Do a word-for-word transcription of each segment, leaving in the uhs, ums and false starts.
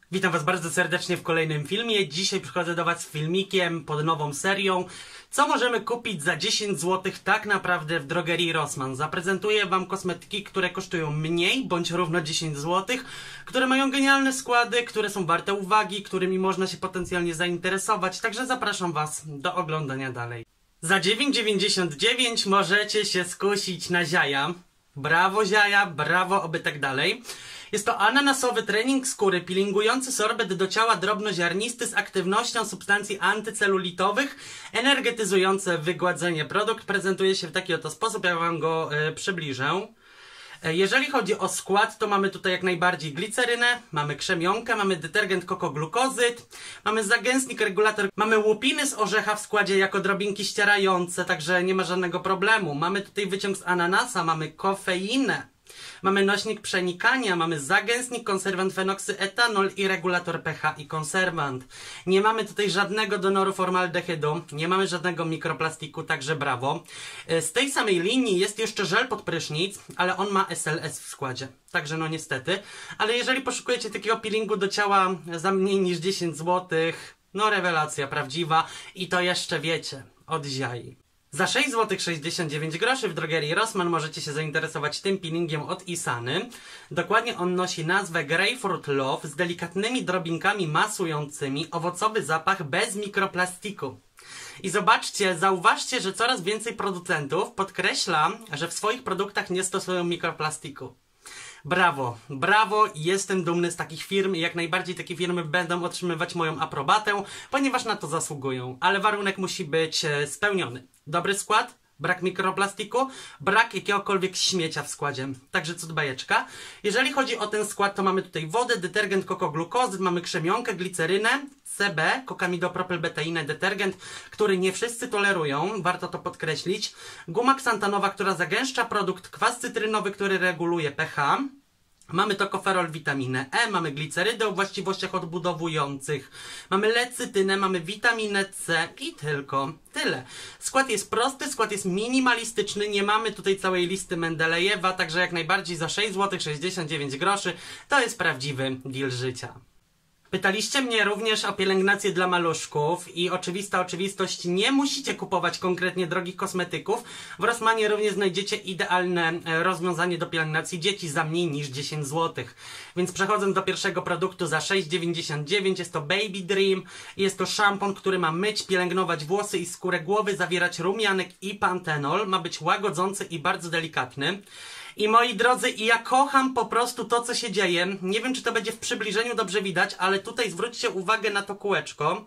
Witam Was bardzo serdecznie w kolejnym filmie. Dzisiaj przychodzę do Was z filmikiem pod nową serią. Co możemy kupić za dziesięć złotych tak naprawdę w drogerii Rossmann? Zaprezentuję Wam kosmetyki, które kosztują mniej bądź równo dziesięć złotych, które mają genialne składy, które są warte uwagi, którymi można się potencjalnie zainteresować. Także zapraszam Was do oglądania dalej. Za dziewięć dziewięćdziesiąt dziewięć możecie się skusić na ziaja. Brawo ziaja, brawo oby tak dalej. Jest to ananasowy trening skóry peelingujący sorbet do ciała drobnoziarnisty z aktywnością substancji antycelulitowych, energetyzujące wygładzenie. Produkt prezentuje się w taki oto sposób, ja Wam go e, przybliżę. E, jeżeli chodzi o skład, to mamy tutaj jak najbardziej glicerynę, mamy krzemionkę, mamy detergent kokoglukozyt, mamy zagęstnik, regulator, mamy łupiny z orzecha w składzie jako drobinki ścierające, także nie ma żadnego problemu. Mamy tutaj wyciąg z ananasa, mamy kofeinę. Mamy nośnik przenikania, mamy zagęstnik, konserwant fenoksyetanol i regulator pH i konserwant. Nie mamy tutaj żadnego donoru formaldehydu, nie mamy żadnego mikroplastiku, także brawo. Z tej samej linii jest jeszcze żel pod prysznic, ale on ma S L S w składzie, także no niestety. Ale jeżeli poszukujecie takiego peelingu do ciała za mniej niż dziesięć złotych, no rewelacja prawdziwa i to jeszcze wiecie, od ziai. Za sześć złotych sześćdziesiąt dziewięć groszy w drogerii Rossmann możecie się zainteresować tym peelingiem od Isany. Dokładnie on nosi nazwę Grapefruit Love z delikatnymi drobinkami masującymi, owocowy zapach bez mikroplastiku. I zobaczcie, zauważcie, że coraz więcej producentów podkreśla, że w swoich produktach nie stosują mikroplastiku. Brawo, brawo, jestem dumny z takich firm i jak najbardziej takie firmy będą otrzymywać moją aprobatę, ponieważ na to zasługują, ale warunek musi być spełniony. Dobry skład, brak mikroplastiku, brak jakiegokolwiek śmiecia w składzie, także cud bajeczka. Jeżeli chodzi o ten skład, to mamy tutaj wodę, detergent kokoglukozyt, mamy krzemionkę, glicerynę, C B, kokamidopropylbeteinę, detergent, który nie wszyscy tolerują, warto to podkreślić, guma ksantanowa, która zagęszcza produkt, kwas cytrynowy, który reguluje pH, mamy tokoferol, witaminę E, mamy glicerydę o właściwościach odbudowujących, mamy lecytynę, mamy witaminę C i tylko tyle. Skład jest prosty, skład jest minimalistyczny, nie mamy tutaj całej listy Mendelejewa, także jak najbardziej za sześć złotych sześćdziesiąt dziewięć groszy to jest prawdziwy deal życia. Pytaliście mnie również o pielęgnację dla maluszków i oczywista oczywistość, nie musicie kupować konkretnie drogich kosmetyków. W Rossmanie również znajdziecie idealne rozwiązanie do pielęgnacji dzieci za mniej niż dziesięć złotych. Więc przechodząc do pierwszego produktu za sześć dziewięćdziesiąt dziewięć, jest to Baby Dream. Jest to szampon, który ma myć, pielęgnować włosy i skórę głowy, zawierać rumianek i pantenol. Ma być łagodzący i bardzo delikatny. I moi drodzy, i ja kocham po prostu to, co się dzieje. Nie wiem, czy to będzie w przybliżeniu dobrze widać, ale tutaj zwróćcie uwagę na to kółeczko.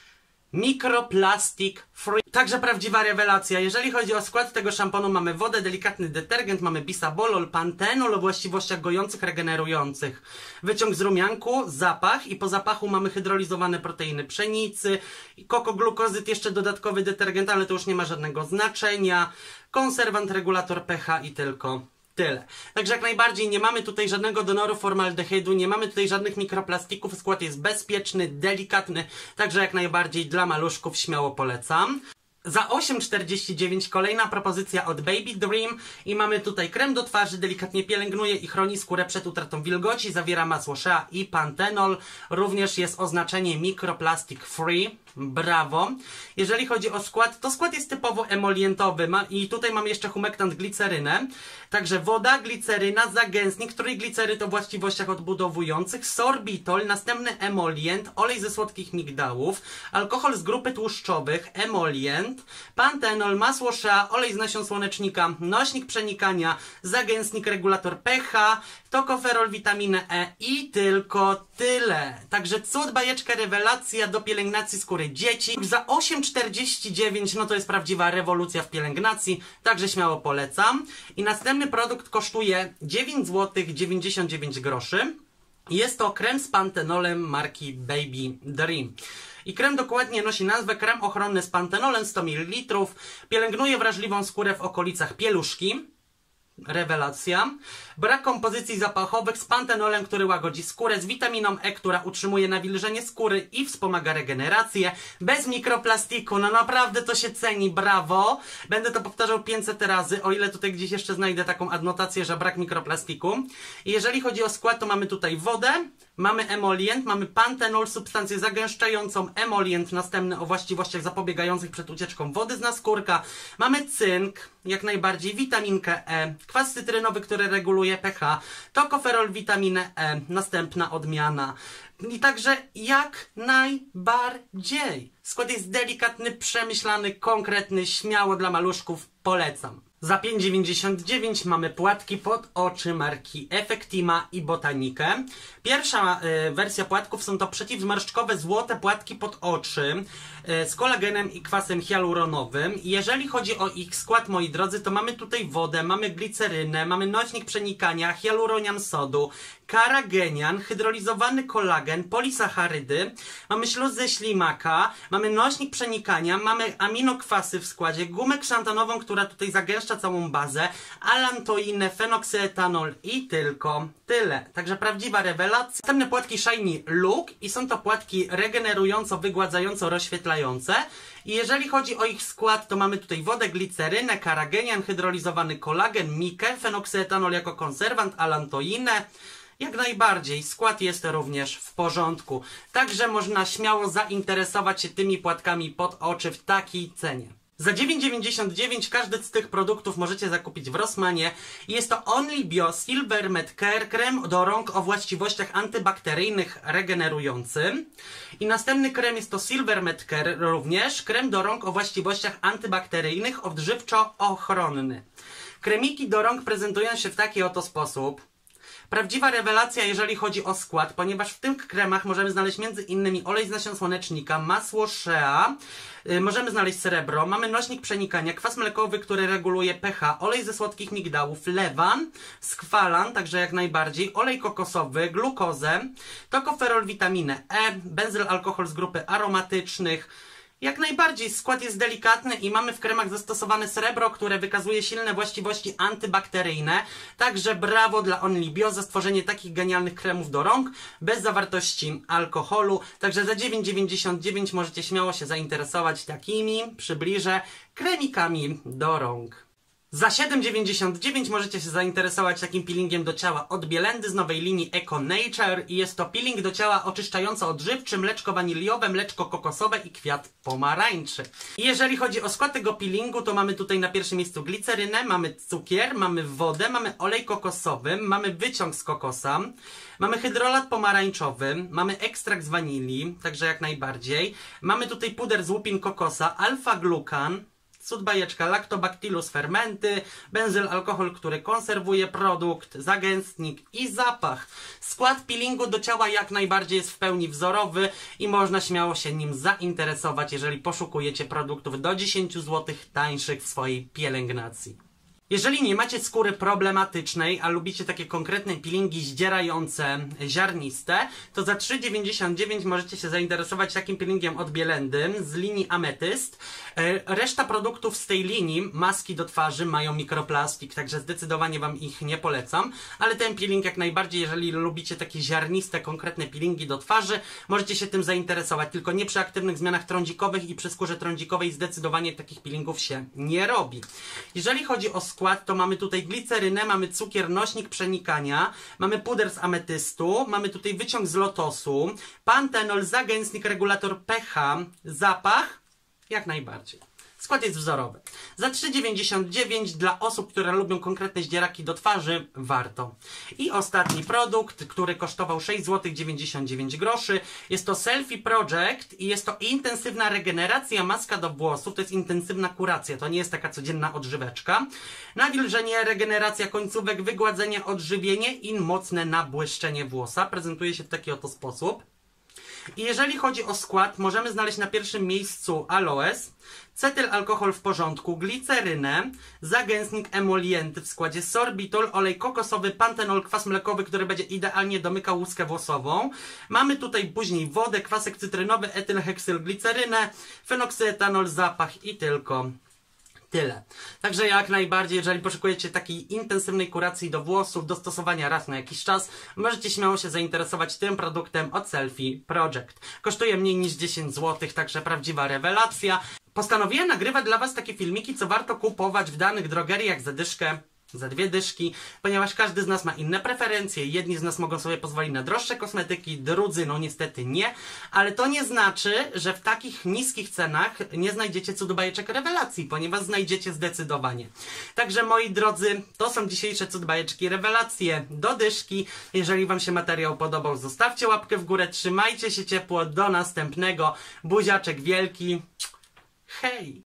Mikroplastik free. Także prawdziwa rewelacja. Jeżeli chodzi o skład tego szamponu, mamy wodę, delikatny detergent, mamy bisabolol, pantenol o właściwościach gojących, regenerujących. Wyciąg z rumianku, zapach i po zapachu mamy hydrolizowane proteiny pszenicy, kokoglukozyt, jeszcze dodatkowy detergent, ale to już nie ma żadnego znaczenia. Konserwant, regulator pH i tylko tyle. Także jak najbardziej nie mamy tutaj żadnego donoru formaldehydu, nie mamy tutaj żadnych mikroplastików, skład jest bezpieczny, delikatny, także jak najbardziej dla maluszków śmiało polecam. Za osiem czterdzieści dziewięć kolejna propozycja od Baby Dream i mamy tutaj krem do twarzy, delikatnie pielęgnuje i chroni skórę przed utratą wilgoci, zawiera masło shea i pantenol, również jest oznaczenie mikroplastic free, brawo. Jeżeli chodzi o skład, to skład jest typowo emolientowy ma, i tutaj mam jeszcze humektant, glicerynę, także woda, gliceryna, zagęstnik, trójgliceryt o właściwościach odbudowujących, sorbitol, następny emolient, olej ze słodkich migdałów, alkohol z grupy tłuszczowych, emolient, pantenol, masło shea, olej z nasion słonecznika, nośnik przenikania, zagęstnik, regulator pH, tokoferol, witaminę E i tylko tyle. Także cud, bajeczka, rewelacja do pielęgnacji skóry dzieci. Za osiem czterdzieści dziewięć no to jest prawdziwa rewolucja w pielęgnacji, także śmiało polecam. I następny produkt kosztuje dziewięć złotych dziewięćdziesiąt dziewięć groszy. Jest to krem z pantenolem marki Baby Dream. I krem dokładnie nosi nazwę krem ochronny z pantenolem sto mililitrów. Pielęgnuje wrażliwą skórę w okolicach pieluszki. Rewelacja. Brak kompozycji zapachowych z pantenolem, który łagodzi skórę, z witaminą E, która utrzymuje nawilżenie skóry i wspomaga regenerację. Bez mikroplastiku, no naprawdę to się ceni, brawo. Będę to powtarzał pięćset razy, o ile tutaj gdzieś jeszcze znajdę taką adnotację, że brak mikroplastiku. I jeżeli chodzi o skład, to mamy tutaj wodę, Mamy emolient, mamy pantenol, substancję zagęszczającą, emolient następny o właściwościach zapobiegających przed ucieczką wody z naskórka. Mamy cynk, jak najbardziej, witaminkę E, kwas cytrynowy, który reguluje pH, tokoferol, witaminę E, następna odmiana. I także jak najbardziej. Skład jest delikatny, przemyślany, konkretny, śmiało dla maluszków, polecam. Za pięć dziewięćdziesiąt dziewięć mamy płatki pod oczy marki Effectima i Botanikę. Pierwsza y, wersja płatków są to przeciwzmarszczkowe złote płatki pod oczy y, z kolagenem i kwasem hialuronowym. Jeżeli chodzi o ich skład, moi drodzy, to mamy tutaj wodę, mamy glicerynę, mamy nośnik przenikania, hialuronian sodu, karagenian, hydrolizowany kolagen, polisacharydy, mamy śluz ze ślimaka, mamy nośnik przenikania, mamy aminokwasy w składzie, gumę krzantanową, która tutaj zagęszcza całą bazę, alantoinę, fenoksyetanol i tylko tyle. Także prawdziwa rewelacja. Następne płatki Shiny Look i są to płatki regenerująco, wygładzająco, rozświetlające. I jeżeli chodzi o ich skład, to mamy tutaj wodę, glicerynę, karagenian, hydrolizowany kolagen, mikę, fenoksyetanol jako konserwant, alantoinę. Jak najbardziej, skład jest również w porządku. Także można śmiało zainteresować się tymi płatkami pod oczy w takiej cenie. Za dziewięć dziewięćdziesiąt dziewięć każdy z tych produktów możecie zakupić w Rossmanie. Jest to Only Bio Silver Medcare, krem do rąk o właściwościach antybakteryjnych regenerującym. I następny krem jest to Silver Medcare również, krem do rąk o właściwościach antybakteryjnych odżywczo-ochronny. Kremiki do rąk prezentują się w taki oto sposób. Prawdziwa rewelacja, jeżeli chodzi o skład, ponieważ w tych kremach możemy znaleźć między innymi olej z nasion słonecznika, masło shea, yy, możemy znaleźć srebro, mamy nośnik przenikania, kwas mlekowy, który reguluje pH, olej ze słodkich migdałów, lewan, skwalan, także jak najbardziej, olej kokosowy, glukozę, tokoferol, witaminę E, benzyl alkohol z grupy aromatycznych. Jak najbardziej, skład jest delikatny i mamy w kremach zastosowane srebro, które wykazuje silne właściwości antybakteryjne. Także brawo dla Only Bio za stworzenie takich genialnych kremów do rąk bez zawartości alkoholu. Także za dziewięć dziewięćdziesiąt dziewięć możecie śmiało się zainteresować takimi, przybliżę, kremikami do rąk. Za siedem dziewięćdziesiąt dziewięć możecie się zainteresować takim peelingiem do ciała od Bielendy z nowej linii Eco Nature i jest to peeling do ciała oczyszczająco-odżywczy, mleczko waniliowe, mleczko kokosowe i kwiat pomarańczy. I jeżeli chodzi o skład tego peelingu, to mamy tutaj na pierwszym miejscu glicerynę, mamy cukier, mamy wodę, mamy olej kokosowy, mamy wyciąg z kokosa, mamy hydrolat pomarańczowy, mamy ekstrakt z wanilii, także jak najbardziej. Mamy tutaj puder z łupin kokosa, alfa-glukan, cud bajeczka, lactobacillus fermenty, benzyl alkohol, który konserwuje produkt, zagęstnik i zapach. Skład peelingu do ciała jak najbardziej jest w pełni wzorowy i można śmiało się nim zainteresować, jeżeli poszukujecie produktów do dziesięć złotych tańszych w swojej pielęgnacji. Jeżeli nie macie skóry problematycznej, a lubicie takie konkretne peelingi zdzierające, ziarniste, to za trzy dziewięćdziesiąt dziewięć możecie się zainteresować takim peelingiem od Bielendy z linii Ametyst. Reszta produktów z tej linii, maski do twarzy, mają mikroplastik, także zdecydowanie Wam ich nie polecam. Ale ten peeling jak najbardziej, jeżeli lubicie takie ziarniste, konkretne peelingi do twarzy, możecie się tym zainteresować. Tylko nie przy aktywnych zmianach trądzikowych i przy skórze trądzikowej zdecydowanie takich peelingów się nie robi. Jeżeli chodzi o skład, to mamy tutaj glicerynę, mamy cukier, nośnik przenikania, mamy puder z ametystu, mamy tutaj wyciąg z lotosu, pantenol, zagęstnik, regulator pH, zapach, jak najbardziej. Skład jest wzorowy. Za trzy dziewięćdziesiąt dziewięć dla osób, które lubią konkretne zdzieraki do twarzy, warto. I ostatni produkt, który kosztował sześć złotych dziewięćdziesiąt dziewięć groszy. Jest to Selfie Project i jest to intensywna regeneracja, maska do włosów. To jest intensywna kuracja, to nie jest taka codzienna odżyweczka. Nawilżenie, regeneracja końcówek, wygładzenie, odżywienie i mocne nabłyszczenie włosa. Prezentuje się w taki oto sposób. I jeżeli chodzi o skład, możemy znaleźć na pierwszym miejscu aloes, cetyl alkohol w porządku, glicerynę, zagęstnik, emolienty w składzie, sorbitol, olej kokosowy, pantenol, kwas mlekowy, który będzie idealnie domykał łuskę włosową. Mamy tutaj później wodę, kwasek cytrynowy, etylheksylglicerynę, fenoksyetanol, zapach i tylko tyle. Także jak najbardziej, jeżeli poszukujecie takiej intensywnej kuracji do włosów, do stosowania raz na jakiś czas, możecie śmiało się zainteresować tym produktem od Selfie Project. Kosztuje mniej niż dziesięć złotych, także prawdziwa rewelacja. Postanowiłem nagrywać dla Was takie filmiki, co warto kupować w danych drogeriach za dyszkę. za dwie dyszki, ponieważ każdy z nas ma inne preferencje. Jedni z nas mogą sobie pozwolić na droższe kosmetyki, drudzy no niestety nie, ale to nie znaczy, że w takich niskich cenach nie znajdziecie cudu bajeczek rewelacji, ponieważ znajdziecie zdecydowanie. Także moi drodzy, to są dzisiejsze cud bajeczki rewelacje do dyszki. Jeżeli wam się materiał podobał, zostawcie łapkę w górę, trzymajcie się ciepło, do następnego, buziaczek wielki, hej!